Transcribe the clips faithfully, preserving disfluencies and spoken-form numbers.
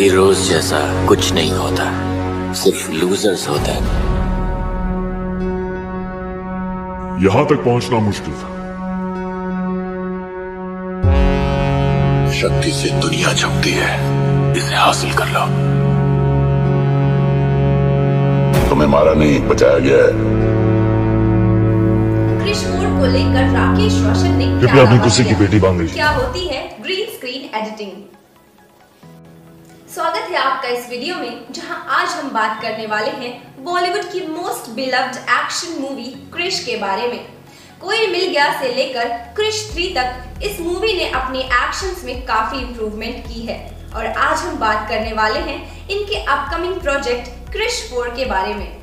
Heroes जैसा कुछ नहीं होता, सिर्फ लूजर्स होते हैं। यहां तक पहुंचना मुश्किल था। शक्ति से दुनिया झुकती है, इसे हासिल कर लो। तुम्हें मारा नहीं, बचाया गया है। क्रिश फोर को लेकर राकेश रोशन ने कृपया अपनी कुर्सी की पेटी बांध लीजिए। क्या होती है ग्रीन स्क्रीन एडिटिंग? स्वागत है आपका इस वीडियो में, जहां आज हम बात करने वाले हैं बॉलीवुड की most beloved action movie Krrish के बारे में। कोई मिल गया से लेकर क्रिश थ्री तक इस मूवी ने अपने एक्शंस में काफी इंप्रूवमेंट की है। और आज हम बात करने वाले हैं इनके अपकमिंग प्रोजेक्ट क्रिश फोर के बारे में।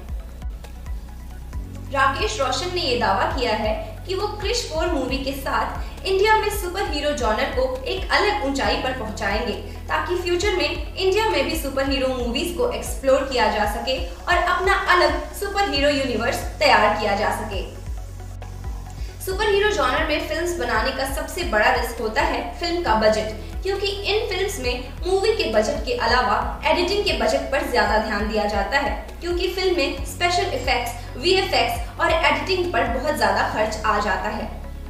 राकेश रोशन ने यह दावा किया है कि वो क्रिश फोर मूवी के साथ इंडिया में सुपर हीरो जॉनर को एक अलग ऊंचाई पर पहुंचाएंगे, ताकि फ्यूचर में इंडिया में भी सुपर हीरो मूवीज को एक्सप्लोर किया जा सके और अपना अलग सुपर हीरो यूनिवर्स तैयार किया जा सके। सुपर हीरो जॉनर में फिल्म्स बनाने का सबसे बड़ा रिस्क होता है फिल्म का बजट, क्योंकि इन फिल्म्स में मूवी के बजट के अलावा एडिटिंग के बजट पर ज्यादा ध्यान दिया जाता है, क्योंकि फिल्म में special effects, v f x और एडिटिंग पर बहुत ज्यादा खर्च आ जाता है।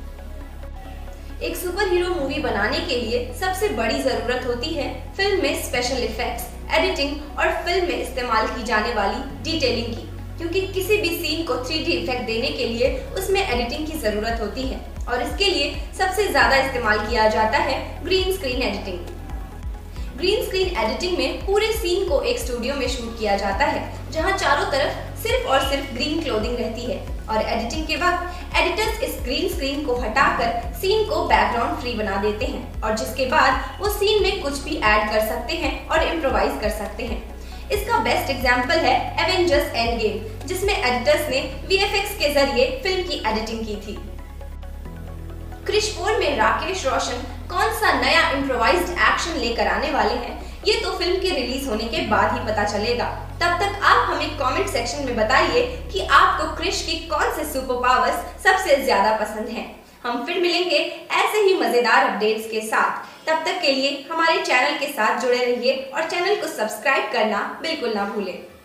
एक सुपर हीरो मूवी बनाने के लिए सबसे बड़ी जरूरत होती है फिल्म में स्पेशल इफेक्ट्स, एडिटिंग और फिल्म में इस्तेमाल की जाने वाली डिटेलिंग की, क्योंकि किसी भी सीन को थ्री डी इफेक्ट देने के लिए उसमें एडिटिंग की जरूरत होती है और इसके लिए सबसे ज्यादा इस्तेमाल किया जाता है green screen editing. Green screen editing में पूरे सीन को एक स्टूडियो में शूट किया जाता है, जहां चारों तरफ सिर्फ और सिर्फ ग्रीन क्लोथिंग रहती है और एडिटिंग के वक्त एडिटर्स इस ग्रीन स्क्रीन को हटाकर सीन को बैकग्राउंड फ्री बना देते हैं और जिसके बाद वो सीन में कुछ भी ऐड कर सकते हैं और इम्प्रोवाइज कर सकते हैं। इसका बेस्ट एग्जांपल है एवेंजर्स एंड गेम, जिसमें एडिटर्स ने वी एफ एक्स के जरिए फिल्म की एडिटिंग की थी। क्रिश फोर में राकेश रोशन कौन सा नया इम्प्रोवाइज्ड एक्शन लेकर आने वाले हैं, ये तो फिल्म के रिलीज होने के बाद ही पता चलेगा। तब तक आप हमें कमेंट सेक्शन में बताइए कि आपको क्रिश की कौन से सुपर पावर्स सबसे ज्यादा पसंद हैं। हम फिर मिलेंगे ऐसे ही मजेदार अपडेट्स के साथ। तब तक के लिए हमारे चैनल के साथ जुड़े रहिए और चैनल को सब्सक्राइब करना बिल्कुल ना भूलें।